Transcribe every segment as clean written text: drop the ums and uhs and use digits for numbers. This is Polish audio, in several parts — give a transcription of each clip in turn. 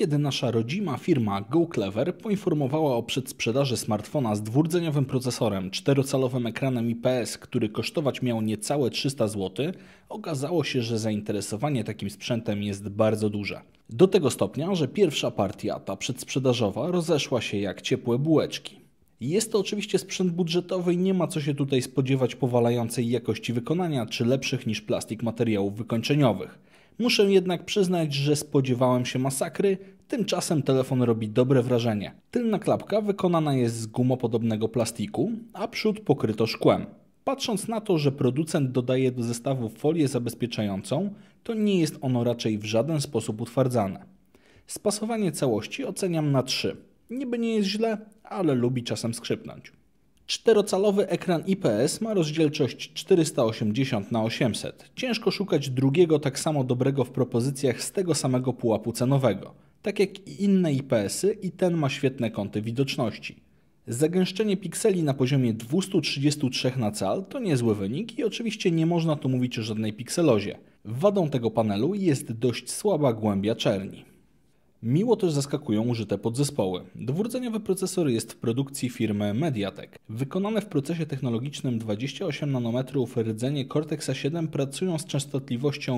kiedy nasza rodzima firma GoClever poinformowała o przedsprzedaży smartfona z dwurdzeniowym procesorem, 4-calowym ekranem IPS, który kosztować miał niecałe 300 zł, okazało się, że zainteresowanie takim sprzętem jest bardzo duże. Do tego stopnia, że pierwsza partia, ta przedsprzedażowa, rozeszła się jak ciepłe bułeczki. Jest to oczywiście sprzęt budżetowy i nie ma co się tutaj spodziewać powalającej jakości wykonania czy lepszych niż plastik materiałów wykończeniowych. Muszę jednak przyznać, że spodziewałem się masakry, tymczasem telefon robi dobre wrażenie. Tylna klapka wykonana jest z gumopodobnego plastiku, a przód pokryto szkłem. Patrząc na to, że producent dodaje do zestawu folię zabezpieczającą, to nie jest ono raczej w żaden sposób utwardzane. Spasowanie całości oceniam na 3. Niby nie jest źle, ale lubi czasem skrzypnąć. 4-calowy ekran IPS ma rozdzielczość 480x800. Ciężko szukać drugiego tak samo dobrego w propozycjach z tego samego pułapu cenowego. Tak jak i inne IPS-y, i ten ma świetne kąty widoczności. Zagęszczenie pikseli na poziomie 233 na cal to niezły wynik i oczywiście nie można tu mówić o żadnej pikselozie. Wadą tego panelu jest dość słaba głębia czerni. Miło też zaskakują użyte podzespoły. Dwurdzeniowy procesor jest w produkcji firmy Mediatek. Wykonane w procesie technologicznym 28 nm rdzenie Cortexa-7 pracują z częstotliwością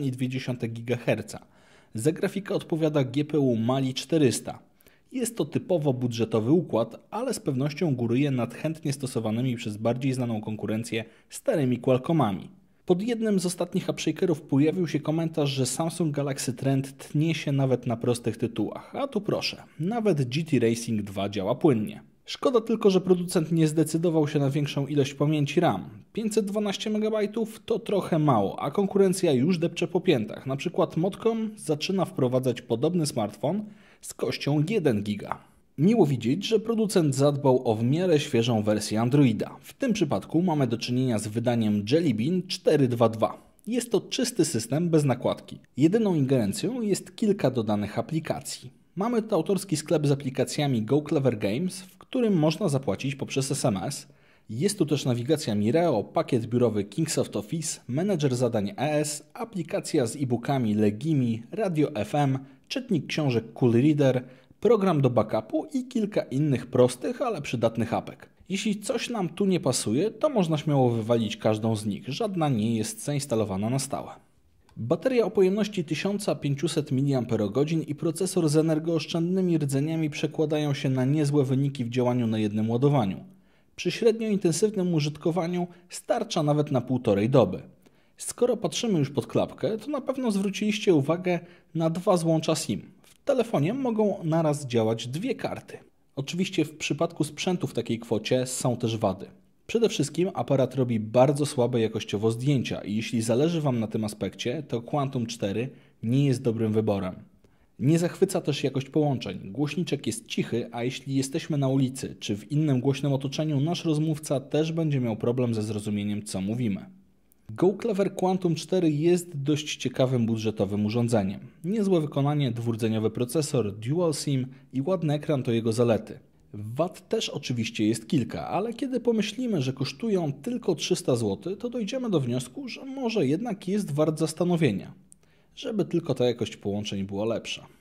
1,2 GHz. Za grafikę odpowiada GPU Mali 400. Jest to typowo budżetowy układ, ale z pewnością góruje nad chętnie stosowanymi przez bardziej znaną konkurencję starymi Qualcommami. Pod jednym z ostatnich upshakerów pojawił się komentarz, że Samsung Galaxy Trend tnie się nawet na prostych tytułach, a tu proszę, nawet GT Racing 2 działa płynnie. Szkoda tylko, że producent nie zdecydował się na większą ilość pamięci RAM. 512 MB to trochę mało, a konkurencja już depcze po piętach. Na przykład Modcom zaczyna wprowadzać podobny smartfon z kością 1 GB. Miło widzieć, że producent zadbał o w miarę świeżą wersję Androida. W tym przypadku mamy do czynienia z wydaniem Jelly Bean 4.2.2. Jest to czysty system bez nakładki. Jedyną ingerencją jest kilka dodanych aplikacji. Mamy tu autorski sklep z aplikacjami GoClever Games, w którym można zapłacić poprzez SMS. Jest tu też nawigacja Mireo, pakiet biurowy Kingsoft Office, menedżer zadań ES, aplikacja z e-bookami Legimi, radio FM, czytnik książek Cool Reader, program do backupu i kilka innych prostych, ale przydatnych apek. Jeśli coś nam tu nie pasuje, to można śmiało wywalić każdą z nich. Żadna nie jest zainstalowana na stałe. Bateria o pojemności 1500 mAh i procesor z energooszczędnymi rdzeniami przekładają się na niezłe wyniki w działaniu na jednym ładowaniu. Przy średnio intensywnym użytkowaniu starcza nawet na 1,5 doby. Skoro patrzymy już pod klapkę, to na pewno zwróciliście uwagę na 2 złącza SIM. W telefonie mogą naraz działać 2 karty. Oczywiście w przypadku sprzętu w takiej kwocie są też wady. Przede wszystkim aparat robi bardzo słabe jakościowo zdjęcia i jeśli zależy Wam na tym aspekcie, to Quantum 4 nie jest dobrym wyborem. Nie zachwyca też jakość połączeń. Głośniczek jest cichy, a jeśli jesteśmy na ulicy czy w innym głośnym otoczeniu, nasz rozmówca też będzie miał problem ze zrozumieniem, co mówimy. GoClever Quantum 4 jest dość ciekawym budżetowym urządzeniem. Niezłe wykonanie, dwurdzeniowy procesor, dual SIM i ładny ekran to jego zalety. Wad też oczywiście jest kilka, ale kiedy pomyślimy, że kosztują tylko 300 zł, to dojdziemy do wniosku, że może jednak jest wart zastanowienia, żeby tylko ta jakość połączeń była lepsza.